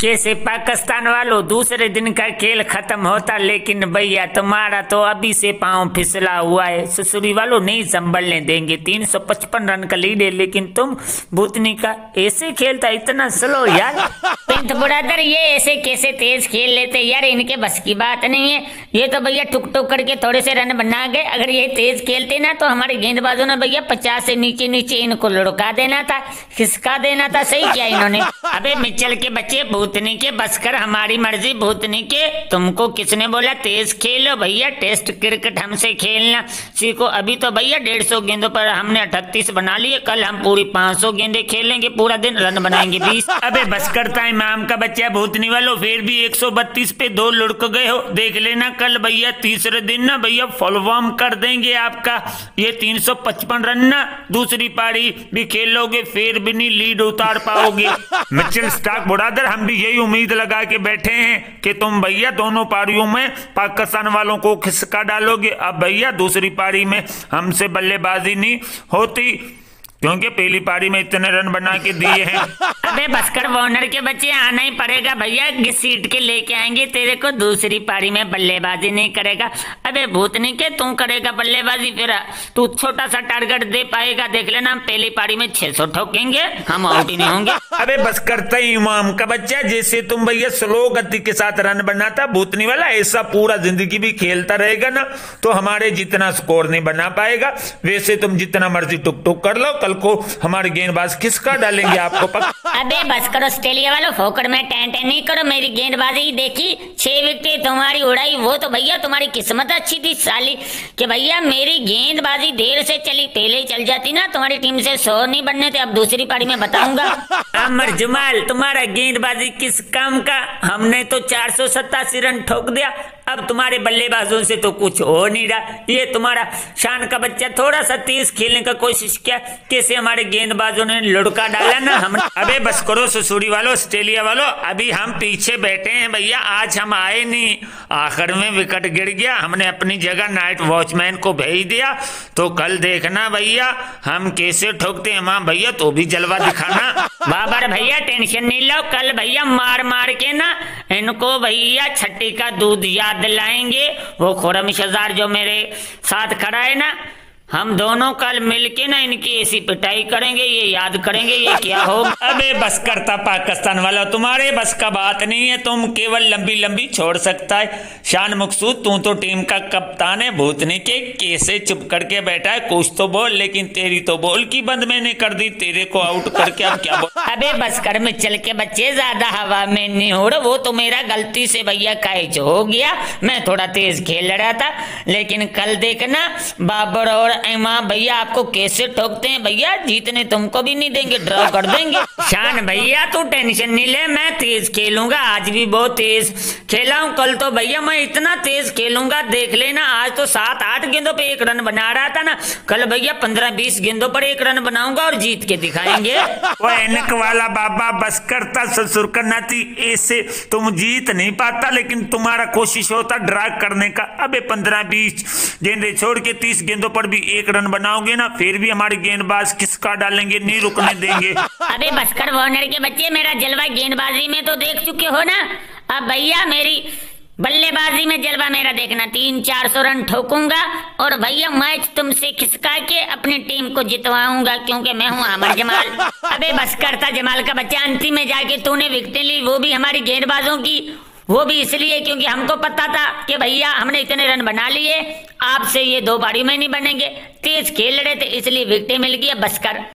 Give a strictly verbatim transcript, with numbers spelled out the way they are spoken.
कैसे पाकिस्तान वालों, दूसरे दिन का खेल खत्म होता, लेकिन भैया तुम्हारा तो अभी से पांव फिसला हुआ है। ससुरी वालों नहीं संभलने देंगे। तीन सौ पचपन रन का लीड है, लेकिन तुम भूतनी का ऐसे खेलता इतना स्लो यार। पिंट ब्रदर, ये ऐसे कैसे तेज खेल लेते यार, इनके बस की बात नहीं है। ये तो भैया टुक टुक करके थोड़े से रन बना गए। अगर ये तेज खेलते ना तो हमारे गेंदबाजों ने भैया पचास से नीचे नीचे इनको लुढ़का देना था, खिसका देना था। सही किया इन्होंने। अबे मिचल के बच्चे, भूतनी के बस कर, हमारी मर्जी भूतनी के। तुमको किसने बोला तेज खेलो भैया? टेस्ट क्रिकेट हमसे खेलना सीखो। अभी तो भैया डेढ़ सौ गेंदों पर हमने अठतीस बना लिए, कल हम पूरी पाँच सौ गेंदे खेलेंगे, पूरा दिन रन बनाएंगे बीस। अबे बस करता है माम का बच्चा भूतनी वालों, फिर भी एक सौ बत्तीस पे दो लुढ़क गए हो। देख लेना कल भैया तीसरे दिन ना भैया फुल फॉर्म कर देंगे आपका। ये तीन सौ पचपन रन ना दूसरी पारी भी खेलोगे फिर भी नहीं लीड उतार पाओगे। मिचेल स्टार्क ब्रदर, हम भी यही उम्मीद लगा के बैठे हैं कि तुम भैया दोनों पारियों में पाकिस्तान वालों को खिसका डालोगे। अब भैया दूसरी पारी में हमसे बल्लेबाजी नहीं होती, क्योंकि पहली पारी में इतने रन बना के दिए हैं। अबे बसकर वार्नर के बच्चे, आना ही पड़ेगा भैया, घसीट के लेके आएंगे तेरे को। दूसरी पारी में बल्लेबाजी नहीं करेगा। अबे भूतनी के तू करेगा बल्लेबाजी, फिर तू छोटा सा टारगेट दे पाएगा। देख लेना हम पहली पारी में छह सौ ठोकेंगे, हम आउट ही नहीं होंगे। अबे बस करता ही इमाम का बच्चा, जैसे तुम भैया स्लो गति के साथ रन बनाता भूतनी वाला, ऐसा पूरा जिंदगी भी खेलता रहेगा ना तो हमारे जितना स्कोर नहीं बना पाएगा। वैसे तुम जितना मर्जी टुक टुक कर लो, को हमारे गेंदबाज खिसका डालेंगे आपको पक। अबे बस करो ऑस्ट्रेलिया वालों, फोकट में टेंट नहीं करो। मेरी गेंदबाजी देखी, छह विकेट तुम्हारी उड़ाई, वो तो भैया तुम्हारी किस्मत अच्छी थी साली कि भैया मेरी गेंदबाजी देर से चली। पहले ही चल जाती ना तुम्हारी टीम से सौ नहीं बनने थे। अब दूसरी पारी में बताऊंगा। अमर जमाल, तुम्हारा गेंदबाजी किस काम का? हमने तो चार सौ सत्तासी रन ठोक दिया, अब तुम्हारे बल्लेबाजों से तो कुछ हो नहीं रहा। ये तुम्हारा शान का बच्चा थोड़ा सा तेज खेलने का कोशिश किया, कैसे हमारे गेंदबाजों ने लुढ़का डाला ना हम। अबे बस करो ससुरी वालों, ऑस्ट्रेलिया वालों, अभी हम पीछे बैठे हैं भैया। आज हम आए नहीं, आखिर में विकेट गिर गया, हमने अपनी जगह नाइट वॉचमैन को भेज दिया। तो कल देखना भैया हम कैसे ठोकते हैं वहां भैया, तो भी जलवा दिखाना। बाबर भैया टेंशन नहीं लो, कल भैया मार मार के ना इनको भैया छठी का दूध याद दिलाएंगे। वो खुरम शजार जो मेरे साथ खड़ा है ना, हम दोनों कल मिलके ना इनकी ऐसी पिटाई करेंगे, ये याद करेंगे ये क्या हो। अबे बस करता पाकिस्तान वाला, तुम्हारे बस का बात नहीं है, तुम केवल लंबी लंबी छोड़ सकता है। शान मकसूद, तू तो टीम का कप्तान है। भूतनी के कैसे चुप करके बैठा है, कुछ तो बोल। लेकिन तेरी तो बोल की बंद मैंने कर दी, तेरे को आउट करके अब क्या बोल। अबे बस कर मिचल के बच्चे, ज्यादा हवा में नहीं हो रहा। वो तो मेरा गलती से भैया कैच हो गया, मैं थोड़ा तेज खेल रहा था। लेकिन कल देखना बाबर और इमाम भैया आपको कैसे ठोकते हैं भैया, जीतने तुमको भी नहीं देंगे, ड्रॉ कर देंगे। शान भैया तू टेंशन नहीं ले, मैं तेज खेलूंगा। आज भी बहुत तेज खेला हूँ, कल तो भैया मैं इतना तेज खेलूंगा देख लेना। आज तो सात आठ गेंदों पे एक रन बना रहा था ना, कल भैया पंद्रह बीस गेंदों पर एक रन बनाऊंगा और जीत के दिखाएंगे। वो एनक वाला बाबा बस करता ससुर का नाती, ऐसे तुम जीत नहीं पाता, लेकिन तुम्हारा कोशिश होता ड्रा करने का। अबे पंद्रह बीस गेंदे छोड़ के तीस गेंदों पर भी एक रन बनाओगे ना, फिर भी हमारे गेंदबाज किसका डालेंगे, नहीं रुकने देंगे। अबे बसकर वार्नर के बच्चे, मेरा जलवा गेंदबाजी में तो देख चुके हो ना, अब भैया मेरी बल्लेबाजी में जलवा मेरा देखना। तीन चार सौ रन ठोकूंगा और भैया मैच तुमसे खिसका के अपनी टीम को जितवाऊंगा, क्योंकि मैं हूँ अमर जमाल। अबे बस करता जमाल का बच्चा, अंतिम में जाके तूने विकेटें ली, वो भी हमारी गेंदबाजों की, वो भी इसलिए क्योंकि हमको पता था कि भैया हमने इतने रन बना लिए, आपसे ये दो पारी में नहीं बनेंगे। तेज खेल रहे थे इसलिए विकेटें मिल गई। बस कर।